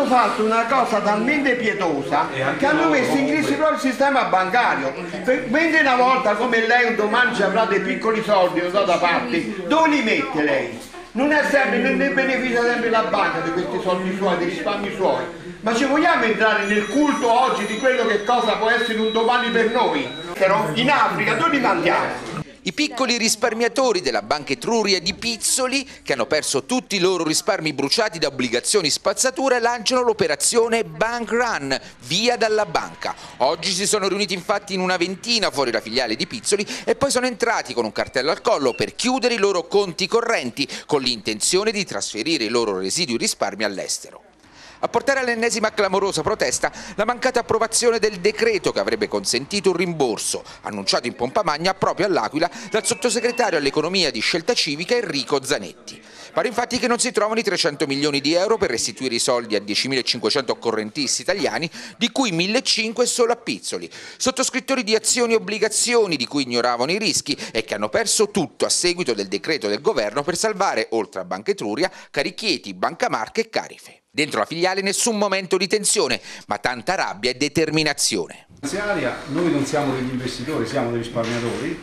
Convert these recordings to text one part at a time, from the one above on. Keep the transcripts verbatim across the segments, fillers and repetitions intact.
hanno fatto una cosa talmente pietosa che hanno messo in crisi proprio il sistema bancario. Mentre una volta come lei un domani ci avrà dei piccoli soldi da parte, dove li mette lei? Non è sempre, non ne beneficia sempre la banca di questi soldi suoi, dei risparmi suoi. Ma ci vogliamo entrare nel culto oggi di quello che cosa può essere un domani per noi? Però in Africa dove li mandiamo? I piccoli risparmiatori della Banca Etruria di Pizzoli, che hanno perso tutti i loro risparmi bruciati da obbligazioni spazzatura, lanciano l'operazione Bank Run, via dalla banca. Oggi si sono riuniti infatti in una ventina fuori la filiale di Pizzoli e poi sono entrati con un cartello al collo per chiudere i loro conti correnti, con l'intenzione di trasferire i loro residui risparmi all'estero. A portare all'ennesima clamorosa protesta la mancata approvazione del decreto che avrebbe consentito un rimborso, annunciato in pompa magna proprio all'Aquila dal sottosegretario all'economia di Scelta Civica Enrico Zanetti. Pare infatti che non si trovano i trecento milioni di euro per restituire i soldi a diecimilacinquecento correntisti italiani, di cui millecinquecento solo a Pizzoli, sottoscrittori di azioni e obbligazioni di cui ignoravano i rischi e che hanno perso tutto a seguito del decreto del governo per salvare, oltre a Banca Etruria, Carichieti, Banca Marche e Carife. Dentro la filiale nessun momento di tensione, ma tanta rabbia e determinazione. Noi non siamo degli investitori, siamo dei risparmiatori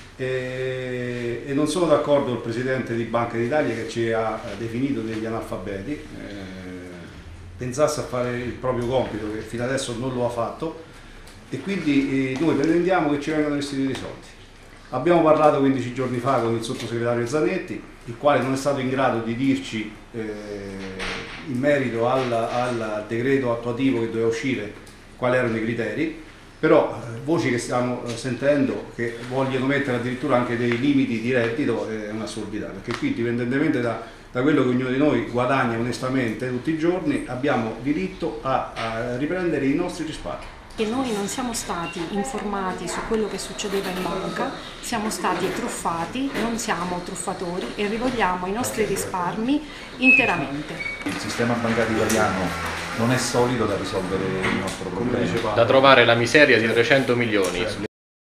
e, e non sono d'accordo il Presidente di Banca d'Italia che ci ha definito degli analfabeti, eh, pensasse a fare il proprio compito che fino adesso non lo ha fatto e quindi eh, noi pretendiamo che ci vengano restituiti i soldi. Abbiamo parlato quindici giorni fa con il sottosegretario Zanetti, il quale non è stato in grado di dirci eh, in merito al, al decreto attuativo che doveva uscire quali erano i criteri, però eh, voci che stiamo eh, sentendo che vogliono mettere addirittura anche dei limiti di reddito è un'assurdità, perché qui indipendentemente da, da quello che ognuno di noi guadagna onestamente tutti i giorni abbiamo diritto a, a riprendere i nostri risparmi. Che noi non siamo stati informati su quello che succedeva in banca, siamo stati truffati, non siamo truffatori e rivogliamo i nostri risparmi interamente. Il sistema bancario italiano non è solido da risolvere il nostro problema. Da trovare la miseria di trecento milioni.